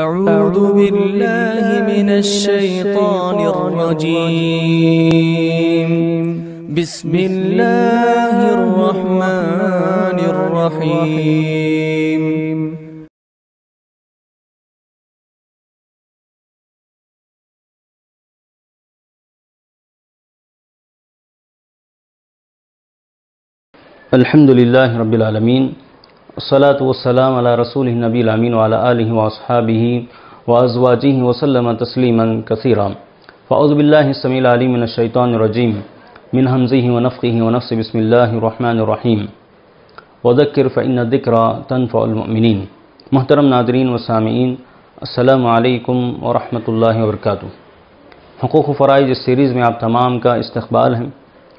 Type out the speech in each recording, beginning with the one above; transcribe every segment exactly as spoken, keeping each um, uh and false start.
أعوذ بالله من الشيطان الرجيم. بسم الله الرحمن الرحيم. الحمد للہ رب العالمین، الصلاة والسلام علی رسول النبی الامین وعلی آلہ واصحابہ وازواجہ وسلم تسلیما کثیرا. فاعوذ باللہ السمیع العلیم من الشیطان الرجیم من ہمزہ ونفخہ ونفثہ. بسم اللہ الرحمن الرحیم. وذکر فإن الذکرى تنفع المؤمنین. محترم ناظرین و سامعین، السلام علیکم ورحمۃ اللہ وبرکاتہ. حقوق و فرائض اس سیریز میں آپ تمام کا استقبال ہے.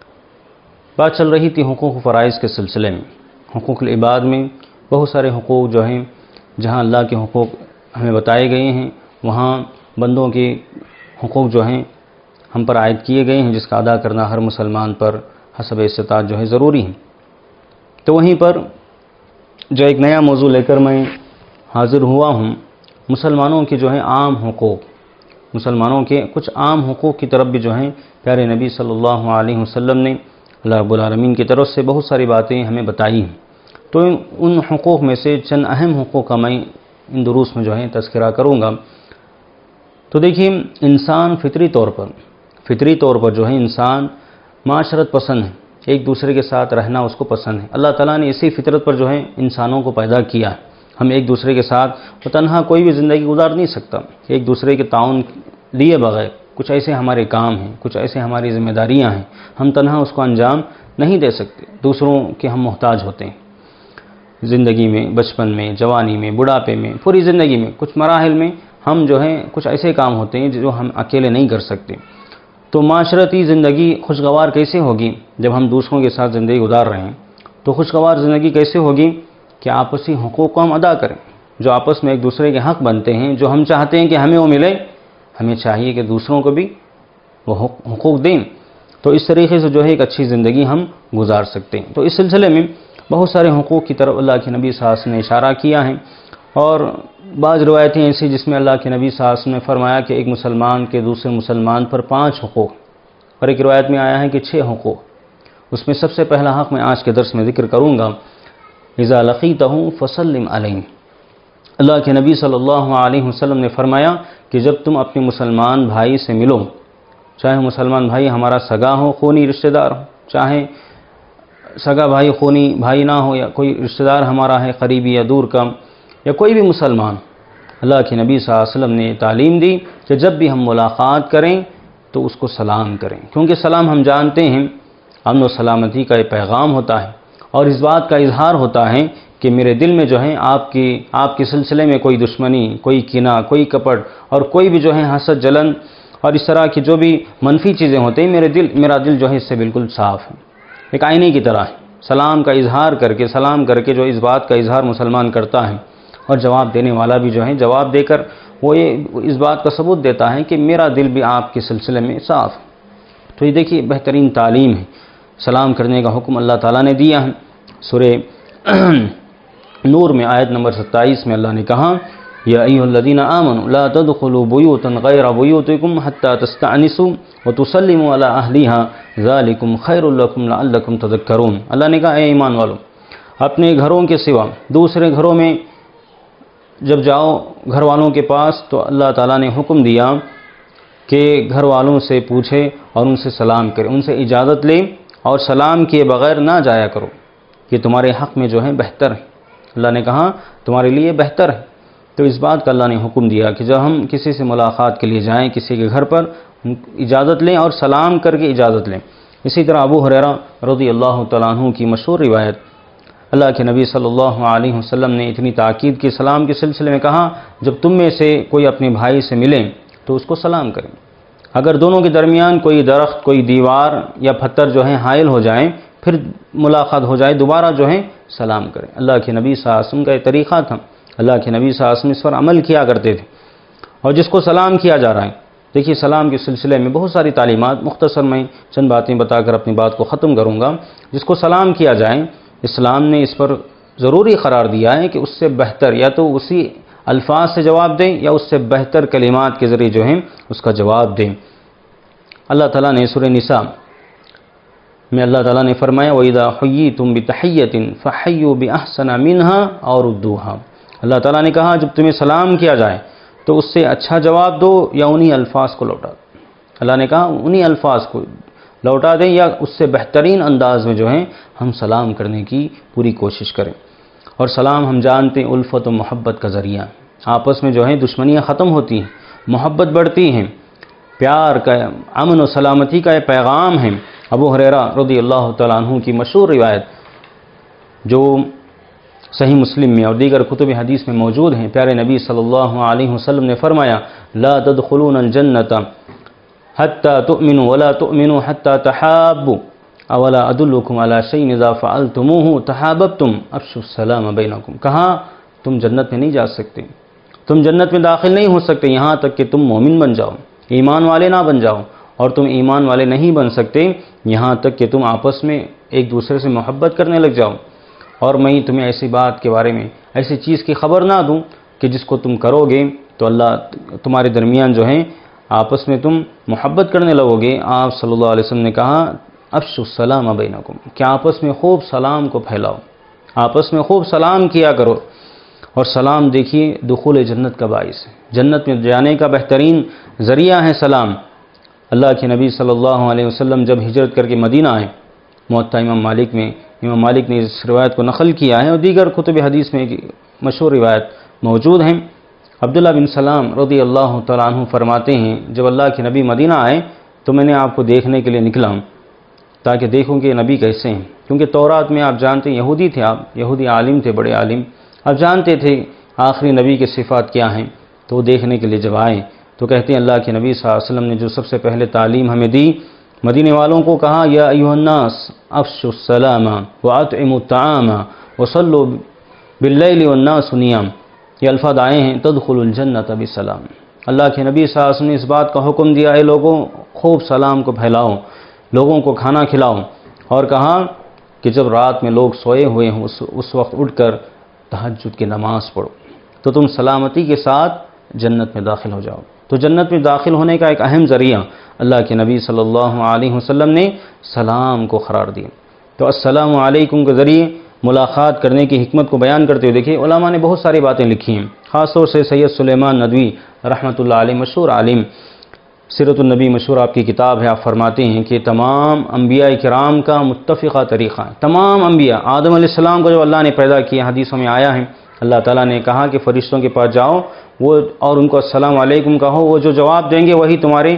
بات چل رہی تھی حقوق و فرائض کے سلسلے میں. حقوق العباد میں بہت سارے حقوق جو ہیں، جہاں اللہ کے حقوق ہمیں بتائے گئے ہیں وہاں بندوں کے حقوق جو ہیں ہم پر عائد کیے گئے ہیں، جس کا ادا کرنا ہر مسلمان پر حسب استطاعت جو ہے ضروری ہے. تو وہیں پر جو ایک نیا موضوع لے کر میں حاضر ہوا ہوں، مسلمانوں کے جو ہیں عام حقوق، مسلمانوں کے کچھ عام حقوق کی طرف بھی جو ہیں پیارے نبی صلی اللہ علیہ وسلم نے اللہ رب العالمین کی طرف سے بہت ساری باتیں ہمیں بتائی ہیں. تو ان حقوق میں سے چند اہم حقوق کا میں ان دروس میں جو ہے تذکرہ کروں گا. تو دیکھیے، انسان فطری طور پر فطری طور پر جو ہے انسان معاشرت پسند ہے، ایک دوسرے کے ساتھ رہنا اس کو پسند ہے. اللہ تعالیٰ نے اسی فطرت پر جو ہے انسانوں کو پیدا کیا ہے. ہم ایک دوسرے کے ساتھ وہ تنہا کوئی بھی زندگی گزار نہیں سکتا. ایک دوسرے کے تعاون لیے بغیر کچھ ایسے ہمارے کام ہیں، کچھ ایسے ہماری ذمہ داریاں ہیں، ہم تنہا اس کو انجام نہیں دے سکتے. دوسروں کے ہم محتاج ہوتے ہیں زندگی میں، بچپن میں، جوانی میں، بڑھاپے میں، پوری زندگی میں کچھ مراحل میں ہم جو ہیں کچھ ایسے کام ہوتے ہیں جو ہم اکیلے نہیں کر سکتے. تو معاشرتی زندگی خوشگوار کیسے ہوگی جب ہم دوسروں کے ساتھ زندگی گزار رہے ہیں؟ تو خوشگوار زندگی کیسے ہوگی کہ آپسی حقوق کو ہم ادا کریں. جو آپس میں ایک دوسرے کے حق بنتے ہیں، جو ہم چاہتے ہیں کہ ہمیں وہ ملے، ہمیں چاہیے کہ دوسروں کو بھی وہ حقوق دیں. تو اس طریقے سے جو ہے ایک اچھی زندگی ہم گزار سکتے ہیں. تو اس سلسلے میں بہت سارے حقوق کی طرف اللہ کے نبی صلی اللہ علیہ وسلم نے اشارہ کیا ہے، اور بعض روایتیں ایسی جس میں اللہ کے نبی صلی اللہ علیہ وسلم نے فرمایا کہ ایک مسلمان کے دوسرے مسلمان پر پانچ حقوق، اور ایک روایت میں آیا ہے کہ چھ حقوق. اس میں سب سے پہلا حق میں آج کے درس میں ذکر کروں گا، اذا لقیتہ فسلم علیہ. اللہ کے نبی صلی اللہ علیہ وسلم نے فرمایا کہ جب تم اپنے مسلمان بھائی سے ملو، چاہے مسلمان بھائی ہمارا سگا ہو، خونی رشتہ دار ہو، چاہے سگا بھائی خونی بھائی نہ ہو، یا کوئی رشتہ دار ہمارا ہے قریبی یا دور کا، یا کوئی بھی مسلمان، اللہ کے نبی صلی اللہ علیہ وسلم نے تعلیم دی کہ جب بھی ہم ملاقات کریں تو اس کو سلام کریں. کیونکہ سلام ہم جانتے ہیں امن و سلامتی کا یہ پیغام ہوتا ہے، اور اس بات کا اظہار ہوتا ہے کہ میرے دل میں جو ہے آپ کی آپ کے سلسلے میں کوئی دشمنی، کوئی کینہ، کوئی کپٹ اور کوئی بھی جو ہے حسد، جلن اور اس طرح کی جو بھی منفی چیزیں ہوتے ہیں، میرے دل میرا دل جو ہے اس سے بالکل صاف ہے. ایک آئینے کی طرح ہے. سلام کا اظہار کر کے سلام کر کے جو اس بات کا اظہار مسلمان کرتا ہے، اور جواب دینے والا بھی جو ہے جواب دے کر وہ یہ اس بات کا ثبوت دیتا ہے کہ میرا دل بھی آپ کے سلسلے میں صاف ہے. تو یہ دیکھیے بہترین تعلیم ہے. سلام کرنے کا حکم اللہ تعالیٰ نے دیا ہے. سورہ نور میں آیت نمبر ستائیس میں اللہ نے کہا، یا ایھا الذین آمنوا لا تدخلوا بیوتا غیر بیوتکم حتی تستأنسوا وتسلموا علی اہلہا ذالکم خیر لکم لعلکم تذکرون. اللہ نے کہا، اے ایمان والو، اپنے گھروں کے سوا دوسرے گھروں میں جب جاؤ گھر والوں کے پاس تو اللہ تعالیٰ نے حکم دیا کہ گھر والوں سے پوچھے اور ان سے سلام کرے، ان سے اجازت لے، اور سلام کیے بغیر نہ جایا کرو. یہ تمہارے حق میں جو ہے بہتر ہے. اللہ نے کہا تمہارے لیے بہتر ہے. تو اس بات کا اللہ نے حکم دیا کہ جب ہم کسی سے ملاقات کے لیے جائیں، کسی کے گھر پر، اجازت لیں اور سلام کر کے اجازت لیں. اسی طرح ابو ہریرہ رضی اللہ تعالیٰ عنہ کی مشہور روایت، اللہ کے نبی صلی اللہ علیہ وسلم نے اتنی تاکید کی سلام کے سلسلے میں، کہا جب تم میں سے کوئی اپنے بھائی سے ملیں تو اس کو سلام کریں. اگر دونوں کے درمیان کوئی درخت، کوئی دیوار یا پتھر جو ہے حائل ہو جائیں، پھر ملاقات ہو جائے، دوبارہ جو ہے سلام کریں. اللہ کے نبی صلی اللہ علیہ وسلم کا یہ طریقہ تھا. اللہ کے نبی صلی اللہ علیہ وسلم اس پر عمل کیا کرتے تھے. اور جس کو سلام کیا جا رہا ہے، دیکھیے سلام کے سلسلے میں بہت ساری تعلیمات، مختصر میں چند باتیں بتا کر اپنی بات کو ختم کروں گا. جس کو سلام کیا جائے، اسلام نے اس پر ضروری قرار دیا ہے کہ اس سے بہتر یا تو اسی الفاظ سے جواب دیں یا اس سے بہتر کلمات کے ذریعے جو ہیں اس کا جواب دیں۔ اللہ تعالیٰ نے سورہ نساء میں اللہ تعالیٰ نے فرمایا وَإِذَا حُيِّيتُم بِتَحِيَّةٍ فَحَيُّوا بِأَحْسَنَ مِنْهَا أَوْ رُدُّوهَا۔ اللہ تعالیٰ نے کہا جب تمہیں سلام کیا جائے تو اس سے اچھا جواب دو یا انہی الفاظ کو لوٹا دو۔ اللہ نے کہا انہی الفاظ کو لوٹا دیں یا اس سے بہترین انداز میں جو ہیں ہم سلام کرنے کی پوری کوشش کریں۔ اور سلام ہم جانتے ہیں الفت و محبت کا ذریعہ، آپس میں جو ہیں دشمنیاں ختم ہوتی ہیں، محبت بڑھتی ہیں، پیار کا، امن و سلامتی کا یہ پیغام ہے۔ ابو ہریرہ رضی اللہ تعالیٰ عنہ کی مشہور روایت جو صحیح مسلم میں اور دیگر کتب حدیث میں موجود ہیں، پیارے نبی صلی اللہ علیہ وسلم نے فرمایا لا تدخلون الجنة حتى تؤمنوا ولا تؤمنوا حتى تحابوا اولا ادلکم علی شیء اذا فعلتموه تحاببتم افشوا السلام بینکم۔ کہا تم جنت میں نہیں جا سکتے، تم جنت میں داخل نہیں ہو سکتے یہاں تک کہ تم مومن بن جاؤ، ایمان والے نہ بن جاؤ، اور تم ایمان والے نہیں بن سکتے یہاں تک کہ تم آپس میں ایک دوسرے سے محبت کرنے لگ جاؤ، اور میں تمہیں ایسی بات کے بارے میں ایسی چیز کی خبر نہ دوں کہ جس کو تم کرو گے تو اللہ تمہارے درمیان جو ہے آپس میں تم محبت کرنے لگو گے۔ آپ صلی اللہ علیہ وسلم نے کہا افشوا السلام بینکم کہ آپس میں خوب سلام کو پھیلاؤ، آپس میں خوب سلام کیا کرو۔ اور سلام دیکھیے دخول جنت کا باعث ہے، جنت میں جانے کا بہترین ذریعہ ہے سلام۔ اللہ کے نبی صلی اللہ علیہ وسلم جب ہجرت کر کے مدینہ آئے، موطا امام مالک میں امام مالک نے اس روایت کو نقل کیا ہے اور دیگر کتب حدیث میں ایک مشہور روایت موجود ہیں۔ عبداللہ بن سلام رضی اللہ تعالیٰ عنہ فرماتے ہیں جب اللہ کے نبی مدینہ آئے تو میں نے آپ کو دیکھنے کے لیے نکلا تاکہ دیکھوں کہ نبی کیسے ہیں، کیونکہ تورات میں آپ جانتے ہیں یہودی تھے، آپ یہودی عالم تھے، بڑے عالم، آپ جانتے تھے آخری نبی کے صفات کیا ہیں۔ تو وہ دیکھنے کے لیے جب آئے تو کہتے ہیں اللہ کے نبی صلی اللہ علیہ وسلم نے جو سب سے پہلے تعلیم ہمیں دی، مدینے والوں کو کہا یا ایھا الناس افشوا السلام واطعموا الطعام وصلوا باللیل والناس نیام۔ یہ الفاظ آئے ہیں تدخل الجنت بسلام۔ اللہ کے نبی صلی اللہ علیہ وسلم نے اس بات کا حکم دیا اے لوگوں خوب سلام کو پھیلاؤ، لوگوں کو کھانا کھلاؤ، اور کہا کہ جب رات میں لوگ سوئے ہوئے ہوں اس وقت اٹھ کر تہجد کی نماز پڑھو تو تم سلامتی کے ساتھ جنت میں داخل ہو جاؤ۔ تو جنت میں داخل ہونے کا ایک اہم ذریعہ اللہ کے نبی صلی اللہ علیہ وسلم نے سلام کو قرار دیا۔ تو السلام علیکم کے ذریعے ملاقات کرنے کی حکمت کو بیان کرتے ہوئے دیکھیں علماء نے بہت ساری باتیں لکھی ہیں، خاص طور سے سید سلیمان ندوی رحمۃ اللہ علیہ مشہور عالم، سیرت النبی مشہور آپ کی کتاب ہے، آپ فرماتے ہیں کہ تمام انبیاء کرام کا متفقہ طریقہ ہے، تمام انبیاء آدم علیہ السلام کو جو اللہ نے پیدا کیا حدیثوں میں آیا ہے، اللہ تعالیٰ نے کہا کہ فرشتوں کے پاس جاؤ وہ اور ان کو السلام علیکم کہو، وہ جو جواب دیں گے وہی تمہارے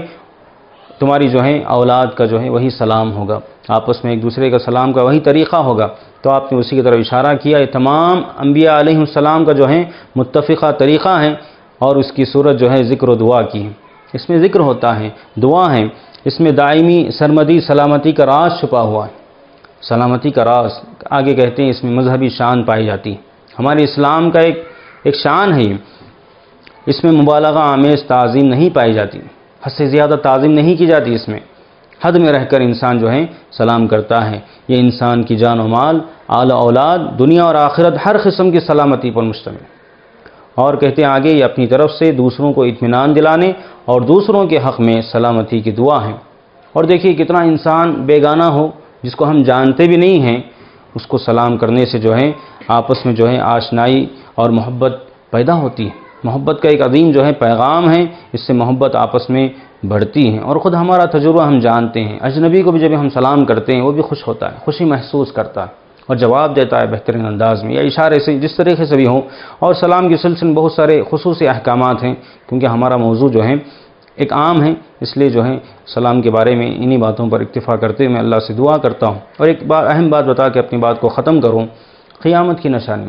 تمہاری جو ہے اولاد کا جو ہے وہی سلام ہوگا، آپس میں ایک دوسرے کا سلام کا وہی طریقہ ہوگا۔ تو آپ نے اسی کی طرف اشارہ کیا، یہ تمام انبیاء علیہ السلام کا جو ہے متفقہ طریقہ ہے، اور اس کی صورت جو ہے ذکر و دعا کی ہے، اس میں ذکر ہوتا ہے، دعا ہے، اس میں دائمی سرمدی سلامتی کا راز چھپا ہوا ہے، سلامتی کا راز آگے کہتے ہیں اس میں مذہبی شان پائی جاتی ہے، ہمارے اسلام کا ایک ایک شان ہے، اس میں مبالغہ آمیز تعظیم نہیں پائی جاتی، حد سے زیادہ تعظیم نہیں کی جاتی، اس میں حد میں رہ کر انسان جو ہے سلام کرتا ہے، یہ انسان کی جان و مال، آل و اولاد، دنیا اور آخرت ہر قسم کی سلامتی پر مشتمل۔ اور کہتے ہیں آگے یہ اپنی طرف سے دوسروں کو اطمینان دلانے اور دوسروں کے حق میں سلامتی کی دعا ہے۔ اور دیکھیے کتنا انسان بیگانہ ہو جس کو ہم جانتے بھی نہیں ہیں، اس کو سلام کرنے سے جو ہے آپس میں جو ہے آشنائی اور محبت پیدا ہوتی ہے، محبت کا ایک عظیم جو ہے پیغام ہے، اس سے محبت آپس میں بڑھتی ہے۔ اور خود ہمارا تجربہ ہم جانتے ہیں، اجنبی کو بھی جب ہم سلام کرتے ہیں وہ بھی خوش ہوتا ہے، خوشی محسوس کرتا ہے اور جواب دیتا ہے بہترین انداز میں یا اشارے سے، جس طریقے سے بھی ہو۔ اور سلام کے سلسلے میں بہت سارے خصوصی احکامات ہیں، کیونکہ ہمارا موضوع جو ہے ایک عام ہے، اس لیے جو ہے سلام کے بارے میں انہی باتوں پر اکتفا کرتے ہوئے میں اللہ سے دعا کرتا ہوں۔ اور ایک بات اہم بات بتا کے اپنی بات کو ختم کروں، قیامت کی نشانی،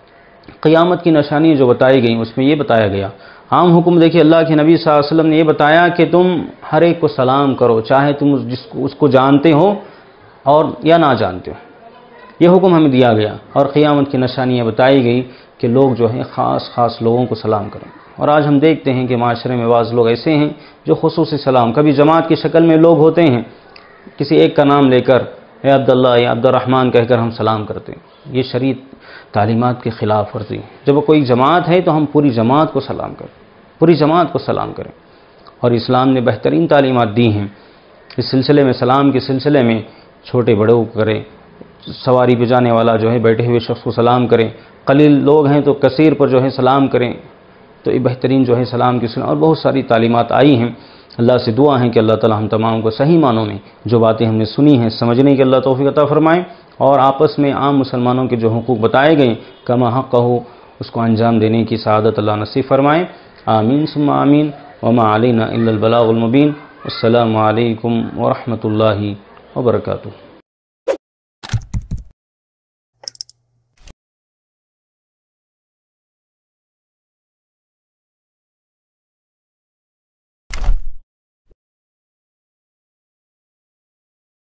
قیامت کی نشانی جو بتائی گئی اس میں یہ بتایا گیا، عام حکم دیکھیے اللہ کے نبی صلی اللہ علیہ وسلم نے یہ بتایا کہ تم ہر ایک کو سلام کرو، چاہے تم جس کو اس کو جانتے ہو اور یا نہ جانتے ہو، یہ حکم ہمیں دیا گیا۔ اور قیامت کی نشانیاں بتائی گئی کہ لوگ جو ہیں خاص خاص لوگوں کو سلام کریں۔ اور آج ہم دیکھتے ہیں کہ معاشرے میں بعض لوگ ایسے ہیں جو خصوصی سلام، کبھی جماعت کی شکل میں لوگ ہوتے ہیں، کسی ایک کا نام لے کر اے عبداللہ یا عبد الرحمن کہہ کر ہم سلام کرتے ہیں، یہ شریعت تعلیمات کے خلاف ورزی ہے۔ جب کوئی جماعت ہے تو ہم پوری جماعت کو سلام کریں، پوری جماعت کو سلام کریں، اور اسلام نے بہترین تعلیمات دی ہیں اس سلسلے میں۔ سلام کے سلسلے میں چھوٹے بڑوں کو کرے، سواری پہ جانے والا جو ہے بیٹھے ہوئے شخص کو سلام کریں، قلیل لوگ ہیں تو کثیر پر جو ہے سلام کریں، تو یہ بہترین جو ہے سلام کی سنت اور بہت ساری تعلیمات آئی ہیں۔ اللہ سے دعا ہے کہ اللہ تعالی ہم تمام کو صحیح معنوں میں جو باتیں ہم نے سنی ہیں سمجھنے کی اللہ توفیق عطا فرمائیں، اور آپس میں عام مسلمانوں کے جو حقوق بتائے گئے کما حق ہو اس کو انجام دینے کی سعادت اللہ نصیب فرمائیں۔ آمین ثم آمین، وما علینا الا البلاغ المبین۔ السلام علیکم ورحمۃ اللہ وبرکاتہ۔